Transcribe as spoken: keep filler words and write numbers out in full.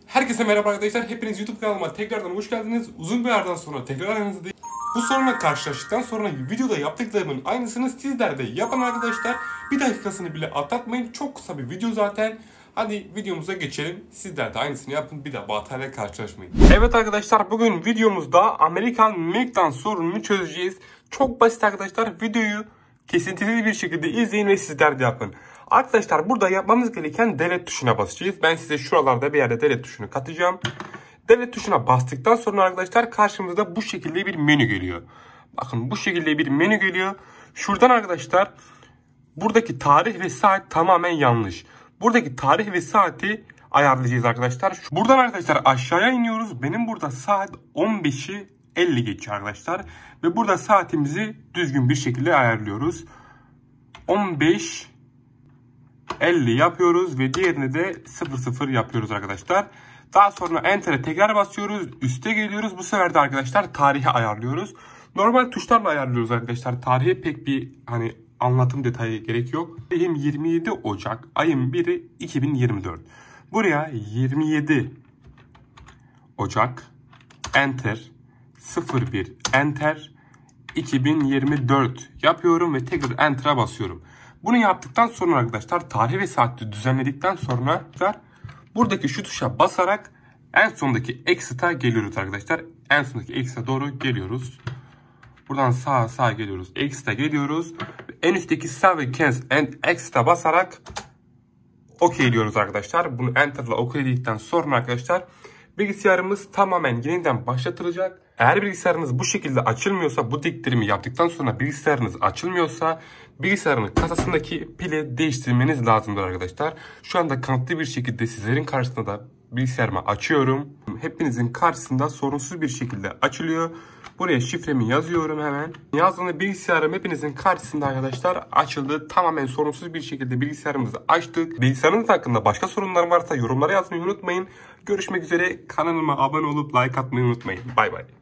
Herkese merhaba arkadaşlar. Hepiniz YouTube kanalıma tekrardan hoş geldiniz. Uzun bir aradan sonra tekrar aranızdayım. Bu sorunla karşılaştıktan sonra videoda yaptıklarımın aynısını sizler de yapın arkadaşlar. Bir dakikasını bile atlatmayın. Çok kısa bir video zaten. Hadi videomuza geçelim. Sizler de aynısını yapın. Bir daha bu hatayla karşılaşmayın. Evet arkadaşlar, bugün videomuzda Amerikan Meltdown sorununu çözeceğiz. Çok basit arkadaşlar. Videoyu kesintisiz bir şekilde izleyin ve sizler de yapın. Arkadaşlar burada yapmamız gereken delete tuşuna basacağız. Ben size şuralarda bir yerde delete tuşunu katacağım. Delete tuşuna bastıktan sonra arkadaşlar karşımızda bu şekilde bir menü geliyor. Bakın bu şekilde bir menü geliyor. Şuradan arkadaşlar buradaki tarih ve saat tamamen yanlış. Buradaki tarih ve saati ayarlayacağız arkadaşlar. Buradan arkadaşlar aşağıya iniyoruz. Benim burada saat on beşi elli geçiyor arkadaşlar. Ve burada saatimizi düzgün bir şekilde ayarlıyoruz. on beş elli yapıyoruz ve diğerini de sıfır sıfır yapıyoruz arkadaşlar. Daha sonra Enter'e tekrar basıyoruz. Üste geliyoruz. Bu sefer de arkadaşlar tarihi ayarlıyoruz. Normal tuşlarla ayarlıyoruz arkadaşlar. Tarihe pek bir hani anlatım detayı gerek yok. Ayım yirmi yedi Ocak. Ayın biri iki bin yirmi dört. Buraya yirmi yedi Ocak Enter sıfır bir Enter iki bin yirmi dört yapıyorum ve tekrar Enter'a basıyorum. Bunu yaptıktan sonra arkadaşlar tarih ve saati düzenledikten sonra buradaki şu tuşa basarak en sondaki exit'a geliyoruz arkadaşlar. En sondaki exit'a doğru geliyoruz. Buradan sağa sağa geliyoruz. Exit'a geliyoruz. En üstteki save cancel and exit'a basarak OK diyoruz arkadaşlar. Bunu enter'la OK dedikten sonra arkadaşlar bilgisayarımız tamamen yeniden başlatılacak. Eğer bilgisayarınız bu şekilde açılmıyorsa, bu diktirimi yaptıktan sonra bilgisayarınız açılmıyorsa bilgisayarın kasasındaki pili değiştirmeniz lazımdır arkadaşlar. Şu anda kanıtlı bir şekilde sizlerin karşısında da bilgisayarımı açıyorum. Hepinizin karşısında sorunsuz bir şekilde açılıyor. Buraya şifremi yazıyorum hemen. Yazdığımda bilgisayarım hepinizin karşısında arkadaşlar açıldı. Tamamen sorunsuz bir şekilde bilgisayarımızı açtık. Bilgisayarınız hakkında başka sorunlar varsa yorumlara yazmayı unutmayın. Görüşmek üzere. Kanalıma abone olup like atmayı unutmayın. Bay bay.